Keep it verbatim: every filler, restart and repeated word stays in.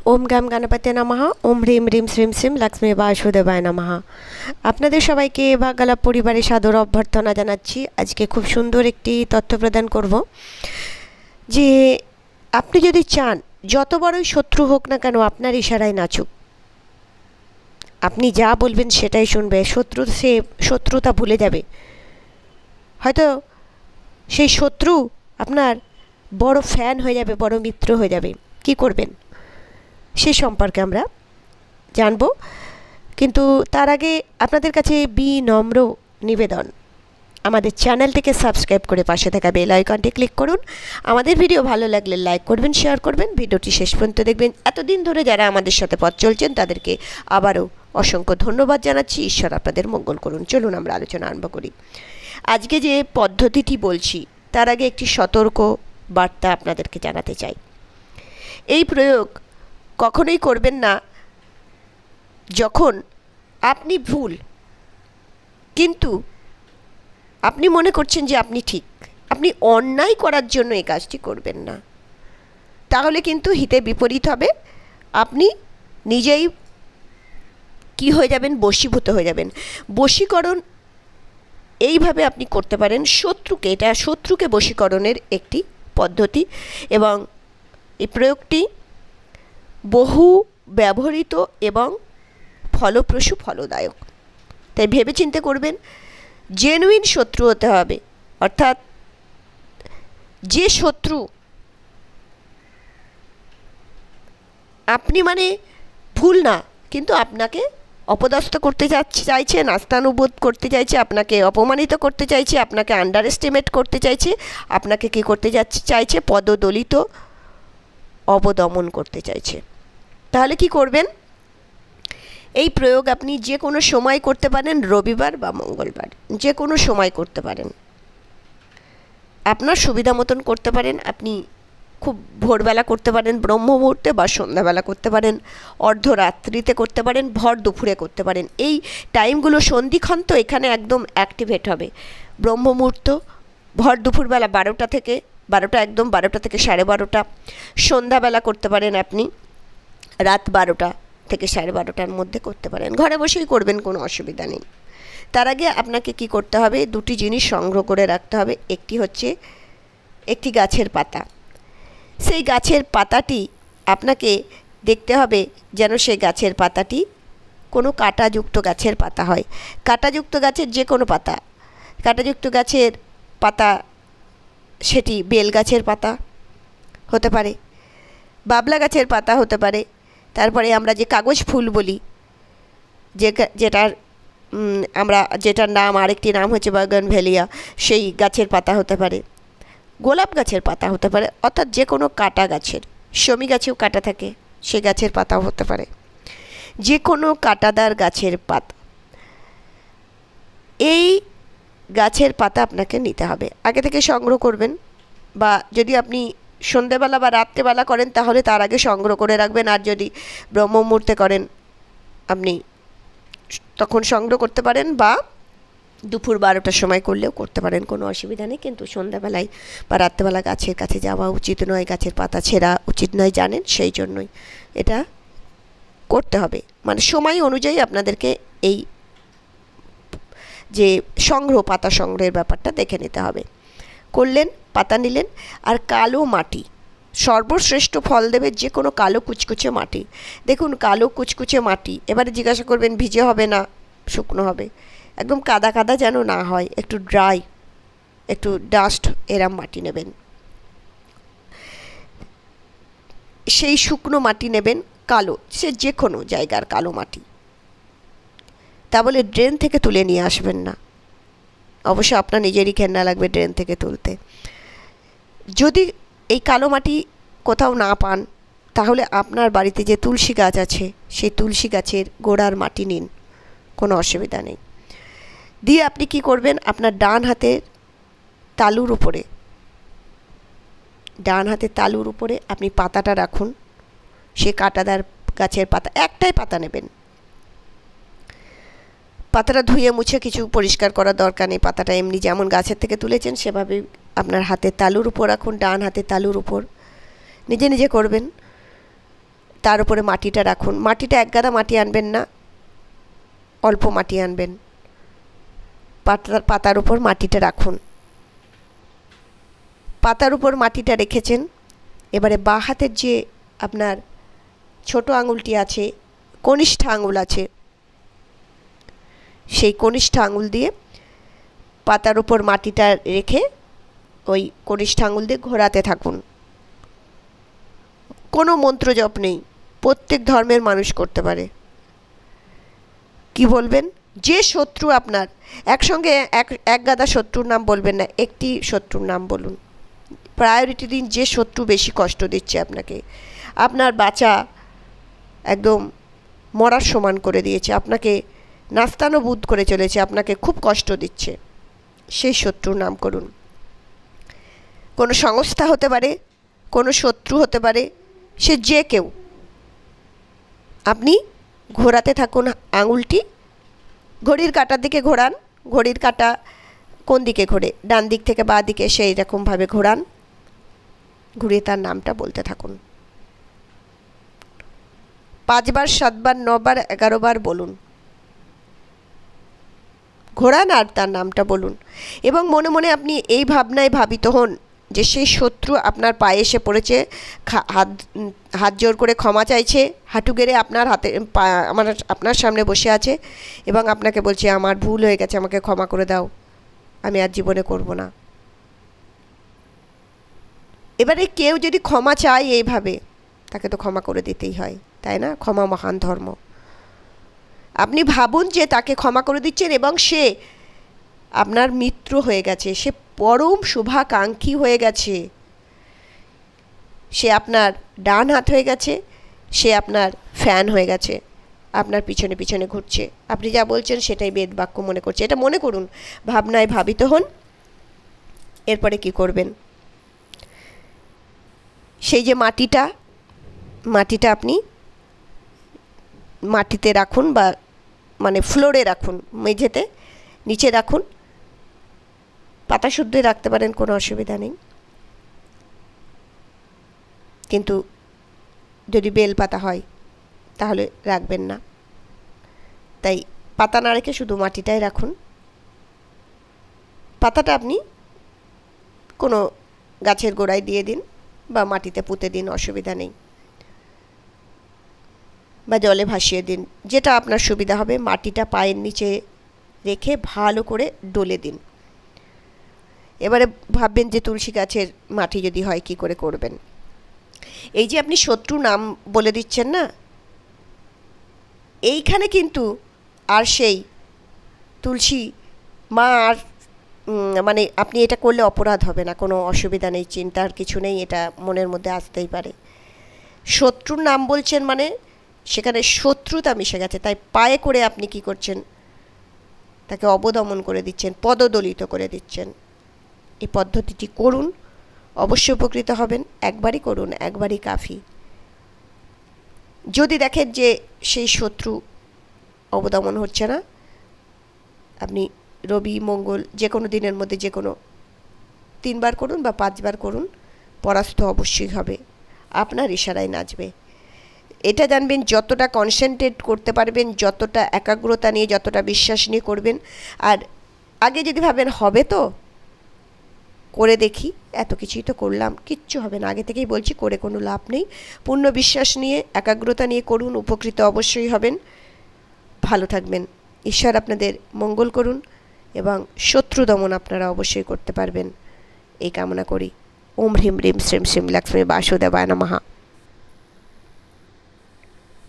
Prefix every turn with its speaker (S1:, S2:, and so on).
S1: ওম গাম গণপতে নমঃ। ওম হ্রিম হ্রিম শ্রীম শ্রীম লক্ষ্মী বাসুদেবায় নমঃ। আপনাদের সবাইকে ভাগ্যালাপ পরিবারে সাদর অভ্যর্থনা জানাচ্ছি। আজকে খুব সুন্দর একটি তথ্য প্রদান করব যে আপনি যদি চান যত বড়ই শত্রু হোক না কেন আপনার ইশারায় নাচুক, আপনি যা বলবেন সেটাই শুনবে, শত্রু সে শত্রুতা ভুলে যাবে। হয়তো সেই শত্রু আপনার বড় ফ্যান হয়ে যাবে, বড় মিত্র হয়ে যাবে। কি করবেন সে সম্পর্কে আমরা জানব, কিন্তু তার আগে আপনাদের কাছে বিনম্র নিবেদন, আমাদের চ্যানেলটিকে সাবস্ক্রাইব করে পাশে থাকা বেল আইকনটি ক্লিক করুন। আমাদের ভিডিও ভালো লাগলে লাইক করবেন, শেয়ার করবেন, ভিডিওটি শেষ পর্যন্ত দেখবেন। এতদিন ধরে যারা আমাদের সাথে পথ চলছেন তাদেরকে আবারও অসংখ্য ধন্যবাদ জানাচ্ছি। ঈশ্বর আপনাদের মঙ্গল করুন। চলুন আমরা আলোচনা আরম্ভ করি। আজকে যে পদ্ধতিটি বলছি তার আগে একটি সতর্ক বার্তা আপনাদেরকে জানাতে চাই। এই প্রয়োগ কখনোই করবেন না যখন আপনি ভুল, কিন্তু আপনি মনে করছেন যে আপনি ঠিক। আপনি অন্যায় করার জন্য এই কাজটি করবেন না, তাহলে কিন্তু হিতে বিপরীত হবে। আপনি নিজেই কি হয়ে যাবেন, বশীভূত হয়ে যাবেন। বশীকরণ এইভাবে আপনি করতে পারেন শত্রুকে, এটা শত্রুকে বশীকরণের একটি পদ্ধতি এবং এই প্রয়োগটি বহু ব্যবহৃত এবং ফলপ্রসূ, ফলদায়ক। তাই ভেবে চিন্তে করবেন। জেনুইন শত্রু হতে হবে, অর্থাৎ যে শত্রু আপনি মানে ভুল না, কিন্তু আপনাকে অপদস্থ করতে চাইছে, নাস্তানুবোধ করতে চাইছে, আপনাকে অপমানিত করতে চাইছে, আপনাকে আন্ডার এস্টিমেট করতে চাইছে, আপনাকে কী করতে যাচ্ছে চাইছে, পদদলিত, অবদমন করতে চাইছে। তাহলে কি করবেন? এই প্রয়োগ আপনি যে কোনো সময় করতে পারেন, রবিবার বা মঙ্গলবার, যে কোনো সময় করতে পারেন, আপনার সুবিধা মতন করতে পারেন। আপনি খুব ভোরবেলা করতে পারেন, ব্রহ্ম মুহূর্তে, বা সন্ধ্যাবেলা করতে পারেন, অর্ধরাত্রিতে করতে পারেন, ভর দুপুরে করতে পারেন। এই টাইমগুলো সন্ধিক্ষণ তো এখানে একদম অ্যাক্টিভেট হবে। ব্রহ্ম মুহূর্ত ভর দুপুরবেলা বারোটা থেকে বারোটা একদম বারোটা থেকে সাড়ে বারোটা। সন্ধ্যাবেলা করতে পারেন আপনি রাত বারোটা থেকে সাড়ে বারোটার মধ্যে করতে পারেন। ঘরে বসেই করবেন, কোনো অসুবিধা নেই। তার আগে আপনাকে কি করতে হবে? দুটি জিনিস সংগ্রহ করে রাখতে হবে। একটি হচ্ছে একটি গাছের পাতা। সেই গাছের পাতাটি আপনাকে দেখতে হবে যেন সেই গাছের পাতাটি কোনো কাঁটাযুক্ত গাছের পাতা হয়। কাঁটাযুক্ত গাছের যে কোনো পাতা, কাঁটাযুক্ত গাছের পাতা সেটি বেল গাছের পাতা হতে পারে, বাবলা গাছের পাতা হতে পারে, তারপরে আমরা যে কাগজ ফুল বলি, যে যেটার আমরা যেটার নাম আরেকটি নাম হচ্ছে বাগানভেলিয়া, সেই গাছের পাতা হতে পারে, গোলাপ গাছের পাতা হতে পারে, অর্থাৎ যে কোনো কাঁটা গাছের, শমী গাছেও কাঁটা থাকে, সে গাছের পাতাও হতে পারে, যে কোনো কাঁটাদার গাছের পাতা। এই গাছের পাতা আপনাকে নিতে হবে, আগে থেকে সংগ্রহ করবেন, বা যদি আপনি সন্ধেবেলা বা রাত্রেবেলা করেন তাহলে তার আগে সংগ্রহ করে রাখবেন। আর যদি ব্রহ্ম মুহূর্তে করেন আপনি তখন সংগ্রহ করতে পারেন, বা দুপুর বারোটার সময় করলেও করতে পারেন, কোনো অসুবিধা নেই। কিন্তু সন্ধ্যাবেলায় বা রাত্রেবেলা গাছের কাছে যাওয়া উচিত নয়, গাছের পাতা ছেঁড়া উচিত নয়, জানেন, সেই জন্যই এটা করতে হবে। মানে সময় অনুযায়ী আপনাদেরকে এই যে সংগ্রহ, পাতা সংগ্রহের ব্যাপারটা দেখে নিতে হবে। করলেন, পাতা নিলেন, আর কালো মাটি সর্বশ্রেষ্ঠ ফল দেবে, যে কোনো কালো কুচকুচে মাটি। দেখুন, কালো কুচকুচে মাটি, এবারে জিজ্ঞাসা করবেন ভিজে হবে না শুকনো হবে? একদম কাদা কাদা যেন না হয়, একটু ড্রাই, একটু ডাস্ট এরম মাটি নেবেন। সেই শুকনো মাটি নেবেন, কালো, সে যে কোনো জায়গার কালো মাটি। তা বলে ড্রেন থেকে তুলে নিয়ে আসবেন না, অবশ্য আপনার নিজেরই ঘেন্না লাগবে ড্রেন থেকে তুলতে। যদি এই কালো মাটি কোথাও না পান, তাহলে আপনার বাড়িতে যে তুলসী গাছ আছে সেই তুলসী গাছের গোড়ার মাটি নিন, কোনো অসুবিধা নেই। দিয়ে আপনি কি করবেন? আপনার ডান হাতের তালুর উপরে, ডান হাতের তালুর উপরে আপনি পাতাটা রাখুন। সে কাঁটাদার গাছের পাতা, একটাই পাতা নেবেন। পাতাটা ধুয়ে মুছে কিছু পরিষ্কার করার দরকার নেই। পাতাটা এমনি যেমন গাছের থেকে তুলেছেন সেভাবে আপনার হাতের তালুর উপর রাখুন, ডান হাতের তালুর উপর। নিজে নিজে করবেন। তার উপরে মাটিটা রাখুন। মাটিটা এক গাদা মাটি আনবেন না, অল্প মাটি আনবেন। পাতার পাতার উপর মাটিটা রাখুন। পাতার উপর মাটিটা রেখেছেন। এবারে বাঁ হাতের যে আপনার ছোট আঙুলটি আছে, কনিষ্ঠ আঙুল আছে, সেই কনিষ্ঠ আঙুল দিয়ে পাতার উপর মাটিটা রেখে ওই কনিষ্ঠ আঙুল দিয়ে ঘোরাতে থাকুন। কোনো মন্ত্র জপ নেই, প্রত্যেক ধর্মের মানুষ করতে পারে। কি বলবেন? যে শত্রু আপনার, একসঙ্গে এক এক গাদা শত্রুর নাম বলবেন না, একটি শত্রুর নাম বলুন। প্রায়োরিটি দিন যে শত্রু বেশি কষ্ট দিচ্ছে আপনাকে, আপনার বাঁচা একদম মরার সমান করে দিয়েছে, আপনাকে নাস্তানুবুদ করে চলেছে, আপনাকে খুব কষ্ট দিচ্ছে, সেই শত্রুর নাম করুন। কোনো সংস্থা হতে পারে, কোনো শত্রু হতে পারে, সে যে কেউ। আপনি ঘোরাতে থাকুন আঙুলটি। ঘড়ির কাঁটার দিকে ঘোরান। ঘড়ির কাঁটা কোন দিকে ঘোরে? ডান দিক থেকে বাঁ দিকে, সেই রকমভাবে ঘোরান। ঘুরিয়ে তার নামটা বলতে থাকুন। পাঁচবার, সাতবার, নবার, এগারো বার বলুন। ঘোরান আর তার নামটা বলুন। এবং মনে মনে আপনি এই ভাবনায় ভাবিত হন যে সেই শত্রু আপনার পায়ে এসে পড়েছে, হাত হাত জোর করে ক্ষমা চাইছে, হাঁটু গেড়ে আপনার হাতে আমার আপনার সামনে বসে আছে এবং আপনাকে বলছে, আমার ভুল হয়ে গেছে, আমাকে ক্ষমা করে দাও, আমি আর জীবনে করব না। এবারে কেউ যদি ক্ষমা চায় এইভাবে, তাকে তো ক্ষমা করে দিতেই হয়, তাই না? ক্ষমা মহান ধর্ম। আপনি ভাবুন যে তাকে ক্ষমা করে দিচ্ছেন এবং সে আপনার মিত্র হয়ে গেছে, সে পরম শুভাকাঙ্ক্ষী হয়ে গেছে, সে আপনার ডান হাত হয়ে গেছে, সে আপনার ফ্যান হয়ে গেছে, আপনার পিছনে পিছনে ঘুরছে, আপনি যা বলছেন সেটাই বেদ বাক্য মনে করছে। এটা মনে করুন, ভাবনায় ভাবিত হন। এরপরে কি করবেন? সেই যে মাটিটা মাটিটা আপনি মাটিতে রাখুন, বা মানে ফ্লোরে রাখুন, মেঝেতে নিচে রাখুন। পাতা শুদ্ধই রাখতে পারেন, কোনো অসুবিধা নেই, কিন্তু যদি বেল পাতা হয় তাহলে রাখবেন না। তাই পাতা না রেখে শুধু মাটিটাই রাখুন। পাতাটা আপনি কোনো গাছের গোড়ায় দিয়ে দিন বা মাটিতে পুঁতে দিন, অসুবিধা নেই, বা জলে ভাসিয়ে দিন, যেটা আপনার সুবিধা হবে। মাটিটা পায়ের নিচে রেখে ভালো করে ডলে দিন। এবারে ভাববেন যে তুলসী গাছের মাটি যদি হয় কি করে করবেন। এই যে আপনি শত্রু নাম বলে দিচ্ছেন না, এইখানে কিন্তু আর সেই তুলসী মা আর মানে আপনি এটা করলে অপরাধ হবে না, কোনো অসুবিধা নেই, চিন্তার কিছু নেই, এটা মনের মধ্যে আসতেই পারে। শত্রুর নাম বলছেন মানে সেখানে শত্রুতা মিশে গেছে, তাই পায়ে করে আপনি কি করছেন? তাকে অবদমন করে দিচ্ছেন, পদদলিত করে দিচ্ছেন। এই পদ্ধতিটি করুন, অবশ্যই উপকৃত হবেন। একবারই করুন, একবারই কাফি। যদি দেখেন যে সেই শত্রু অবদমন হচ্ছে না, আপনি রবি মঙ্গল যে কোনো দিনের মধ্যে যে কোনো তিনবার করুন বা পাঁচবার করুন, পরাস্ত অবশ্যই হবে, আপনার ইশারায় নাচবে। এটা জানবেন, যতটা কনসেন্ট্রেট করতে পারবেন, যতটা একাগ্রতা নিয়ে, যতটা বিশ্বাস নিয়ে করবেন। আর আগে যদি ভাবেন হবে তো করে দেখি, এত কিছুই তো করলাম, কিচ্ছু হবে না, আগে থেকেই বলছি করে কোনো লাভ নেই। পূর্ণ বিশ্বাস নিয়ে, একাগ্রতা নিয়ে করুন, উপকৃত অবশ্যই হবেন। ভালো থাকবেন। ঈশ্বর আপনাদের মঙ্গল করুন এবং শত্রু দমন আপনারা অবশ্যই করতে পারবেন, এই কামনা করি। ওম হ্রিম হ্রিম শ্রীম শ্রীম লক্ষ্মী বাসুদেবায় নমঃ।